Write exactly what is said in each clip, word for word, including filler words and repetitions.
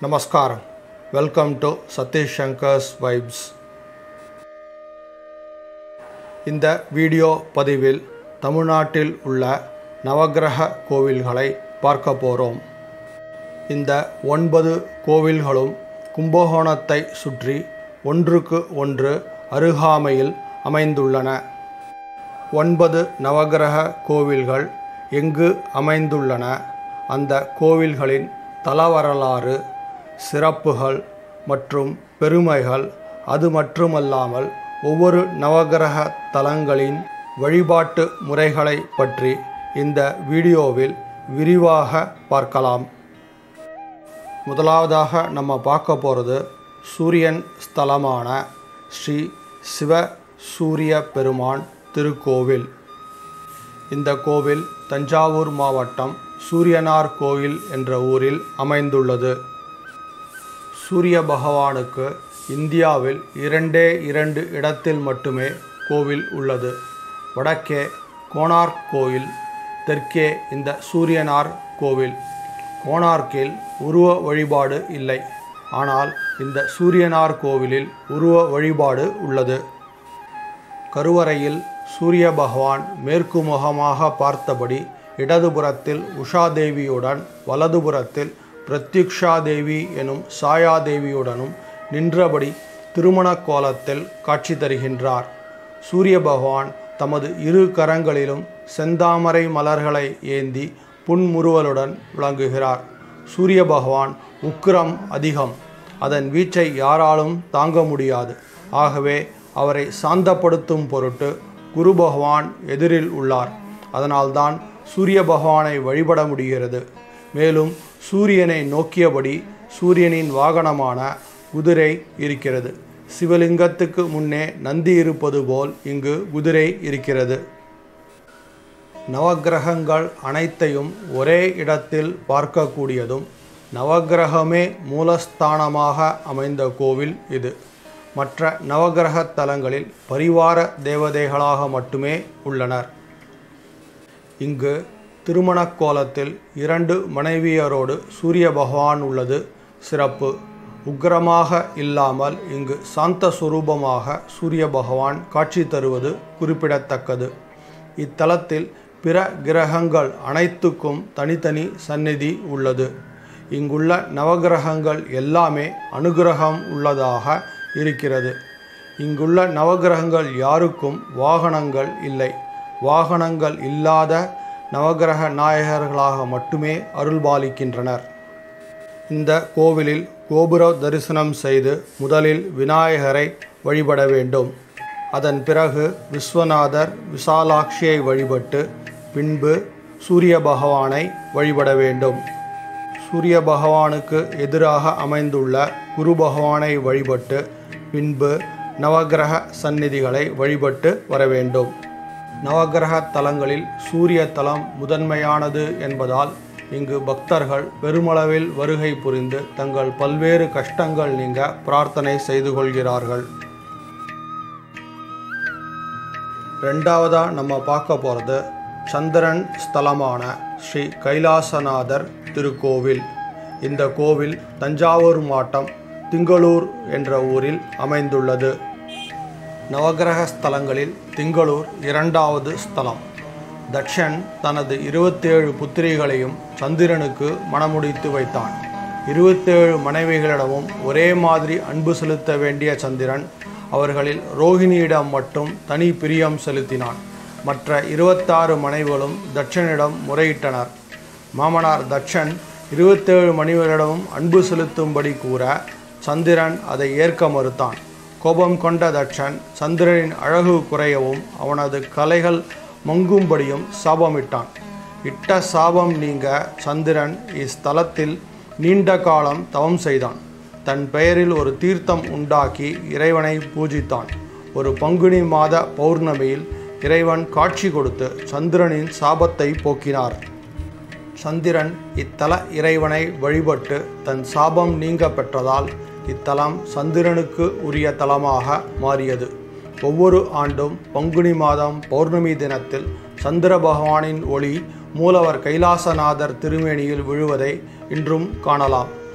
Namaskar. Welcome to Satish Shankar's Vibes. இந்த video பதிவில் தமிழ்நாட்டில் உள்ள நவக்கிரக கோவில்களை பார்க்க போகிறோம். இந்த ஒன்பது கோவில்களும் கும்பகோணத்தை சுற்றி ஒன்றுக்கு ஒன்று அருகாமையில் அமைந்துள்ளன. ஒன்பது நவக்கிரக கோவில்கள் எங்கு அமைந்துள்ளன, அந்த கோவில்களின் தலவரலாறு, சிறப்புகள் மற்றும் பெருமைகள், அது மட்டுமல்லாமல் ஒவ்வொரு நவக்கிரக தலங்களின் வழிபாட்டு முறைகளை பற்றி இந்த வீடியோவில் விரிவாக பார்க்கலாம். முதலாவதாக நம்ம பார்க்க போகிறது சூரியன் ஸ்தலமான ஸ்ரீ சிவ சூரிய பெருமான் திருக்கோவில். இந்த கோவில் தஞ்சாவூர் மாவட்டம் சூரியனார் கோயில் என்ற ஊரில் அமைந்துள்ளது. சூரிய பகவானுக்கு இந்தியாவில் இரண்டே இரண்டு இடத்தில் மட்டுமே கோவில் உள்ளது. வடக்கே கோனார்க் கோயில், தெற்கே இந்த சூரியனார் கோவில். கோனார்க்கில் உருவ வழிபாடு இல்லை, ஆனால் இந்த சூரியனார் கோவிலில் உருவ வழிபாடு உள்ளது. கருவறையில் சூரிய பகவான் மேற்கு முகமாக பார்த்தபடி இடதுபுறத்தில் உஷாதேவியுடன், வலதுபுறத்தில் பிரத்யுக்ஷாதேவி எனும் சாயாதேவியுடனும் நின்றபடி திருமண கோலத்தில் காட்சி தருகின்றார். சூரிய பகவான் தமது இரு கரங்களிலும் செந்தாமரை மலர்களை ஏந்தி புன்முறுவலுடன் விளங்குகிறார். சூரிய பகவான் உக்கிரம் அதிகம், அதன் வீச்சை யாராலும் தாங்க முடியாது. ஆகவே அவரை சாந்தப்படுத்தும் பொருட்டு குரு பகவான் எதிரில் உள்ளார். அதனால்தான் சூரிய பகவானை வழிபட முடிகிறது. மேலும் சூரியனை நோக்கியபடி சூரியனின் வாகனமான குதிரை இருக்கிறது. சிவலிங்கத்துக்கு முன்னே நந்தி இருப்பது போல் இங்கு குதிரை இருக்கிறது. நவக்கிரகங்கள் அனைத்தையும் ஒரே இடத்தில் பார்க்கக்கூடியதும், நவக்கிரகமே மூலஸ்தானமாக அமைந்த கோவில் இது. மற்ற நவக்கிரக தலங்களில் பரிவார தேவதைகளாக மட்டுமே உள்ளனர். இங்கு திருமண கோலத்தில் இரண்டு மனைவியரோடு சூரிய பகவான் உள்ளது சிறப்பு. உக்கிரமாக இல்லாமல் இங்கு சாந்த சுரூபமாக சூரிய பகவான் காட்சி தருவது குறிப்பிடத்தக்கது. இத்தலத்தில் பிற கிரகங்கள் அனைத்துக்கும் தனித்தனி சந்நிதி உள்ளது. இங்குள்ள நவக்கிரகங்கள் எல்லாமே அனுகிரகம் உள்ளதாக இருக்கிறது. இங்குள்ள நவக்கிரகங்கள் யாருக்கும் வாகனங்கள் இல்லை. வாகனங்கள் இல்லாத நவக்கிரக நாயகர்களாக மட்டுமே அருள்பாலிக்கின்றனர். இந்த கோவிலில் கோபுர தரிசனம் செய்து முதலில் விநாயகரை வழிபட வேண்டும். அதன் பிறகு விஸ்வநாதர், விசாலாட்சியை வழிபட்டு பின்பு சூரிய பகவானை வழிபட வேண்டும். சூரிய பகவானுக்கு எதிராக அமைந்துள்ள குரு பகவானை வழிபட்டு பின்பு நவக்கிரக சந்நிதிகளை வழிபட்டு வர வேண்டும். நவக்கிரக தலங்களில் சூரிய தலம் முதன்மையானது என்பதால் இங்கு பக்தர்கள் பெருமளவில் வருகை புரிந்து தங்கள் பல்வேறு கஷ்டங்கள் நீங்க பிரார்த்தனை செய்து கொள்கிறார்கள். ரெண்டாவதா நம்ம பார்க்க போகிறது சந்திரன் ஸ்தலமான ஸ்ரீ கைலாசநாதர் திருக்கோவில். இந்த கோவில் தஞ்சாவூர் மாவட்டம் திங்களூர் என்ற ஊரில் அமைந்துள்ளது. நவக்கிரக ஸ்தலங்களில் திங்களூர் இரண்டாவது ஸ்தலம். தட்சன் தனது இருபத்தேழு புத்திரிகளையும் சந்திரனுக்கு மணமுடித்து வைத்தான். இருபத்தேழு மனைவிகளிடமும் ஒரே மாதிரி அன்பு செலுத்த வேண்டிய சந்திரன் அவர்களில் ரோஹிணியிடம் மட்டும் தனி பிரியம் செலுத்தினான். மற்ற இருபத்தாறு மனைவிகளும் தட்சனிடம் முறையிட்டனர். மாமனார் தட்சன் இருபத்தேழு மனைவிகளிடமும் அன்பு செலுத்தும்படி கூற சந்திரன் அதை ஏற்க மறுத்தான். கோபம் கொண்ட தட்சன் சந்திரனின் அழகு குறையவும் அவனது கலைகள் மங்கும்படியும் சாபமிட்டான். இட்ட சாபம் நீங்க சந்திரன் இஸ்தலத்தில் நீண்ட காலம் தவம் செய்தான். தன் பெயரில் ஒரு தீர்த்தம் உண்டாக்கி இறைவனை பூஜித்தான். ஒரு பங்குனி மாத பௌர்ணமியில் இறைவன் காட்சி கொடுத்து சந்திரனின் சாபத்தை போக்கினார். சந்திரன் இத்தல இறைவனை வழிபட்டு தன் சாபம் நீங்க பெற்றதால் இத்தலம் சந்திரனுக்கு உரிய தலமாக மாறியது. ஒவ்வொரு ஆண்டும் பங்குனி மாதம் பௌர்ணமி தினத்தில் சந்திர பகவானின் ஒளி மூலவர் கைலாசநாதர் திருமேனியில் விழுவதை இன்றும் காணலாம்.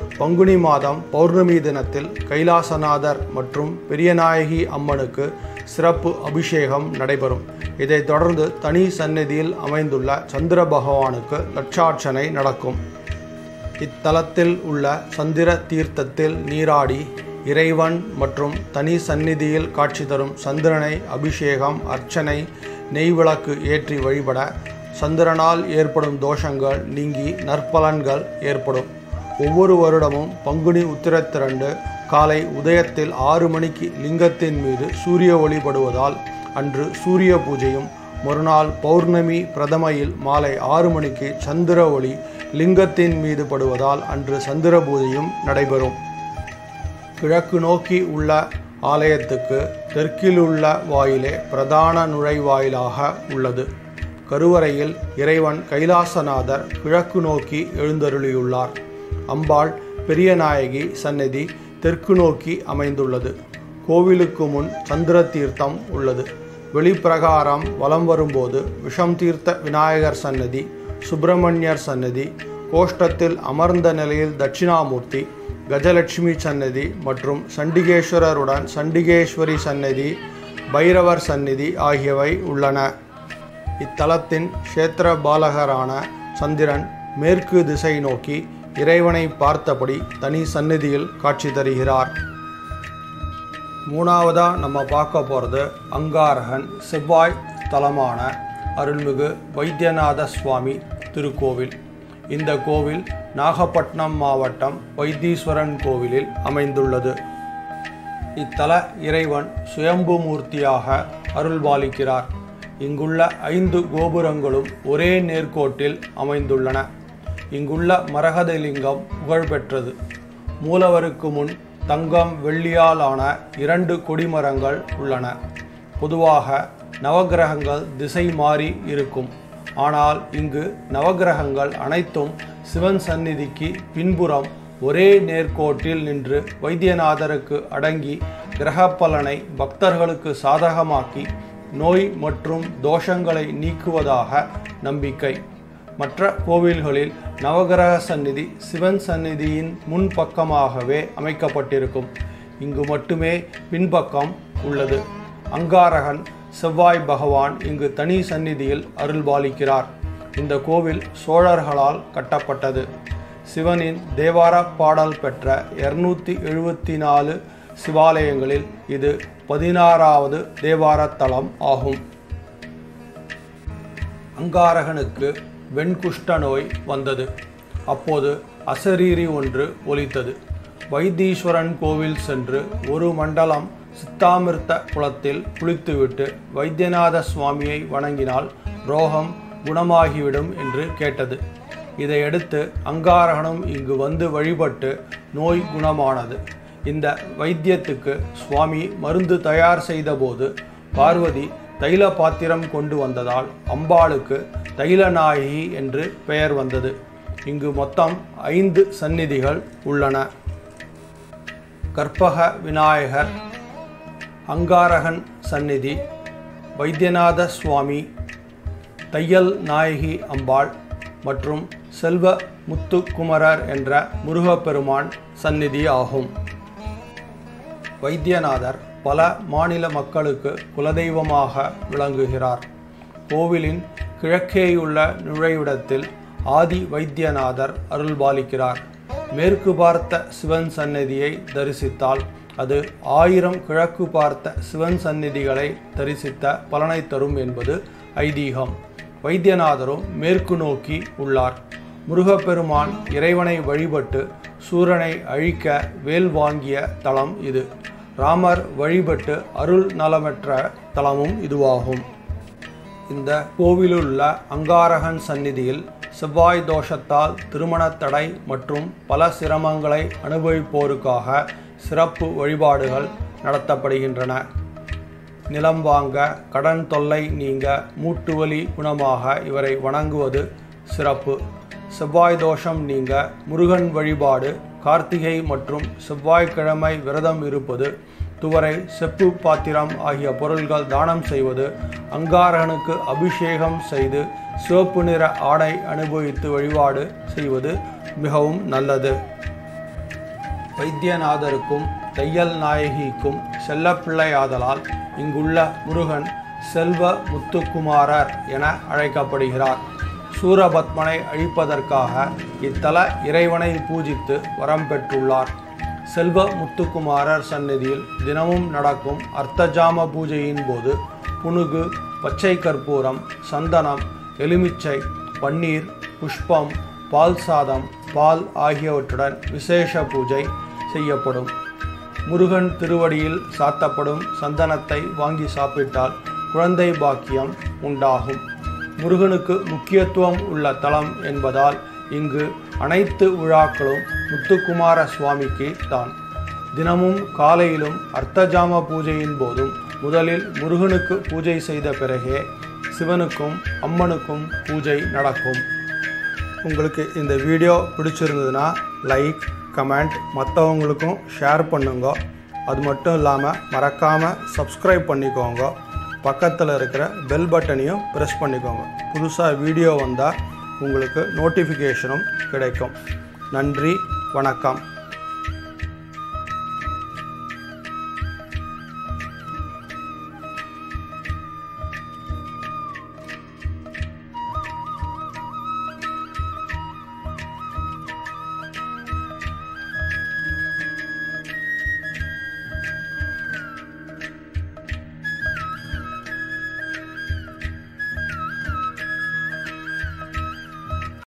பங்குனி மாதம் பௌர்ணமி தினத்தில் கைலாசநாதர் மற்றும் பெரியநாயகி அம்மனுக்கு சிறப்பு அபிஷேகம் நடைபெறும். இதைத் தொடர்ந்து தனி சந்நிதியில் அமைந்துள்ள சந்திர பகவானுக்கு லட்சார்ச்சனை நடக்கும். இத்தலத்தில் உள்ள சந்திர தீர்த்தத்தில் நீராடி இறைவன் மற்றும் தனி சந்நிதியில் காட்சி தரும் சந்திரனை அபிஷேகம், அர்ச்சனை, நெய்விளக்கு ஏற்றி வழிபட சந்திரனால் ஏற்படும் தோஷங்கள் நீங்கி நற்பலன்கள் ஏற்படும். ஒவ்வொரு வருடமும் பங்குனி உத்திரத்திரண்டு காலை உதயத்தில் ஆறு மணிக்கு லிங்கத்தின் மீது சூரிய ஒளிபடுவதால் அன்று சூரிய பூஜையும், மறுநாள் பௌர்ணமி பிரதமையில் மாலை ஆறு மணிக்கு சந்திர ஒளி லிங்கத்தின் மீது படுவதால் அன்று சந்திர பூஜையும் நடைபெறும். கிழக்கு நோக்கி உள்ள ஆலயத்துக்கு தெற்கிலுள்ள வாயிலே பிரதான நுழைவாயிலாக உள்ளது. கருவறையில் இறைவன் கைலாசநாதர் கிழக்கு நோக்கி எழுந்தருளியுள்ளார். அம்பாள் பெரியநாயகி சந்நிதி தெற்கு நோக்கி அமைந்துள்ளது. கோவிலுக்கு முன் சந்திர தீர்த்தம் உள்ளது. வெளிப்பிரகாரம் வலம் வரும்போது விஷம் தீர்த்த விநாயகர் சன்னதி, சுப்பிரமணியர் சன்னதி, கோஷ்டத்தில் அமர்ந்த நிலையில் தட்சிணாமூர்த்தி, கஜலட்சுமி சன்னதி மற்றும் சண்டிகேஸ்வரருடன் சண்டிகேஸ்வரி சன்னதி, பைரவர் சன்னதி ஆகியவை உள்ளன. இத்தலத்தின் க்ஷேத்திர பாலகரான சந்திரன் மேற்கு திசை நோக்கி இறைவனை பார்த்தபடி தனி சந்நிதியில் காட்சி தருகிறார். மூணாவதா நம்ம பார்க்க போகிறது அங்காரகன் செவ்வாய் தலமான அருள்மிகு வைத்தியநாத சுவாமி திருக்கோவில். இந்த கோவில் நாகப்பட்டினம் மாவட்டம் வைத்தீஸ்வரன் கோவிலில் அமைந்துள்ளது. இத்தல இறைவன் சுயம்பு மூர்த்தியாக அருள்பாலிக்கிறார். இங்குள்ள ஐந்து கோபுரங்களும் ஒரே நேர்கோட்டில் அமைந்துள்ளன. இங்குள்ள மரகத லிங்கம் புகழ்பெற்றது. மூலவருக்கு முன் தங்கம் வெள்ளியால் ஆன இரண்டு கொடிமரங்கள் உள்ளன. பொதுவாக நவகிரகங்கள் திசை மாறி இருக்கும். ஆனால் இங்கு நவகிரகங்கள் அனைத்தும் சிவன் சந்நிதிக்கு பின்புறம் ஒரே நேர்கோட்டில் நின்று வைத்தியநாதருக்கு அடங்கி கிரக பலனை பக்தர்களுக்கு சாதகமாக்கி நோய் மற்றும் தோஷங்களை நீக்குவதாக நம்பிக்கை. மற்ற கோவில்களில் நவகிரக சந்நிதி சிவன் சந்நிதியின் முன்பக்கமாகவே அமைக்கப்பட்டிருக்கும். இங்கு மட்டுமே பின்பக்கம் உள்ளது. அங்காரகன் செவ்வாய் பகவான் இங்கு தனி சந்நிதியில் அருள்பாலிக்கிறார். இந்த கோவில் சோழர்களால் கட்டப்பட்டது. சிவனின் தேவார பாடல் பெற்ற இருநூத்தி எழுபத்தி நாலு சிவாலயங்களில் இது பதினாறாவது தேவார தலம் ஆகும். அங்காரகனுக்கு வெண்குஷ்ட நோய் வந்தது. அப்போது அசரீரி ஒன்று ஒலித்தது. வைத்தீஸ்வரன் கோவில் சென்று ஒரு மண்டலம் சித்தாமிர்த குளத்தில் குளித்துவிட்டு வைத்தியநாத சுவாமியை வணங்கினால் ரோகம் குணமாகிவிடும் என்று கேட்டது. இதையடுத்து அங்காரகனும் இங்கு வந்து வழிபட்டு நோய் குணமானது. இந்த வைத்தியத்துக்கு சுவாமி மருந்து தயார் செய்தபோது பார்வதி தைல பாத்திரம் கொண்டு வந்ததால் அம்பாளுக்கு தைலநாயகி என்று பெயர் வந்தது. இங்கு மொத்தம் ஐந்து சந்நிதிகள் உள்ளன. கற்பக விநாயகர், அங்காரகன் சந்நிதி, வைத்தியநாத சுவாமி, தையல் நாயகி அம்பாள் மற்றும் செல்வ முத்துக்குமரர் என்ற முருகப்பெருமான் சந்நிதி ஆகும். வைத்தியநாதர் பல மாநில மக்களுக்கு குலதெய்வமாக விளங்குகிறார். கோவிலின் கிழக்கேயுள்ள நுழைவிடத்தில் ஆதி வைத்தியநாதர் அருள்பாலிக்கிறார். மேற்கு பார்த்த சிவன் சந்நிதியை தரிசித்தால் அது ஆயிரம் கிழக்கு பார்த்த சிவன் சந்நிதிகளை தரிசித்த பலனை தரும் என்பது ஐதீகம். வைத்தியநாதரும் மேற்கு நோக்கி உள்ளார். முருகப்பெருமான் இறைவனை வழிபட்டு சூரனை அழிக்க வேல் வாங்கிய தலம் இது. ராமர் வழிபட்டு அருள் நலமற்ற தலமும் இதுவாகும். இந்த கோவிலுள்ள அங்காரகன் சந்நிதியில் செவ்வாய் தோஷத்தால் திருமண தடை மற்றும் பல சிரமங்களை அனுபவிப்போருக்காக சிறப்பு வழிபாடுகள் நடத்தப்படுகின்றன. நிலம் வாங்க, கடன் தொல்லை நீங்க, மூட்டுவலி குணமாக இவரை வணங்குவது சிறப்பு. செவ்வாய் தோஷம் நீங்க முருகன் வழிபாடு, கார்த்திகை மற்றும் செவ்வாய்க்கிழமை விரதம் இருப்பது, துவரை, செப்பு பாத்திரம் ஆகிய பொருள்கள் தானம் செய்வது, அங்காரகனுக்கு அபிஷேகம் செய்து சிவப்பு நிற ஆடை அனுபவித்து வழிபாடு செய்வது மிகவும் நல்லது. வைத்தியநாதருக்கும் தையல் நாயகிக்கும் செல்லப்பிள்ளையாதலால் இங்குள்ள முருகன் செல்வ முத்துக்குமாரர் என அழைக்கப்படுகிறார். சூரபத்மனை அழிப்பதற்காக இத்தல இறைவனை பூஜித்து வரம் பெற்றுள்ளார். செல்வ முத்துக்குமாரர் சந்நிதியில் தினமும் நடக்கும் அர்த்தஜாம பூஜையின் போது புனுகு, பச்சை கற்பூரம், சந்தனம், எலுமிச்சை, பன்னீர், புஷ்பம், பால் சாதம், பால் ஆகியவற்றுடன் விசேஷ பூஜை செய்யப்படும். முருகன் திருவடியில் சாத்தப்படும் சந்தனத்தை வாங்கி சாப்பிட்டால் குழந்தை பாக்கியம் உண்டாகும். முருகனுக்கு முக்கியத்துவம் உள்ள தலம் என்பதால் இங்கு அனைத்து விழாக்களும் முத்துக்குமார சுவாமிக்கு தான். தினமும் காலையிலும் அர்த்தஜாம பூஜையின் போதும் முதலில் முருகனுக்கு பூஜை செய்த பிறகே சிவனுக்கும் அம்மனுக்கும் பூஜை நடக்கும். உங்களுக்கு இந்த வீடியோ பிடிச்சிருந்ததுன்னா லைக், கமெண்ட், மற்றவங்களுக்கும் ஷேர் பண்ணுங்க. அது மட்டும் இல்லாமல் மறக்காமல் சப்ஸ்கிரைப் பண்ணிக்கோங்க. பக்கத்தில் இருக்கிற பெல் பட்டனையும் ப்ரெஸ் பண்ணிக்கோங்க. புதுசாக வீடியோ வந்தால் உங்களுக்கு நோட்டிஃபிகேஷனும் கிடைக்கும். நன்றி, வணக்கம்.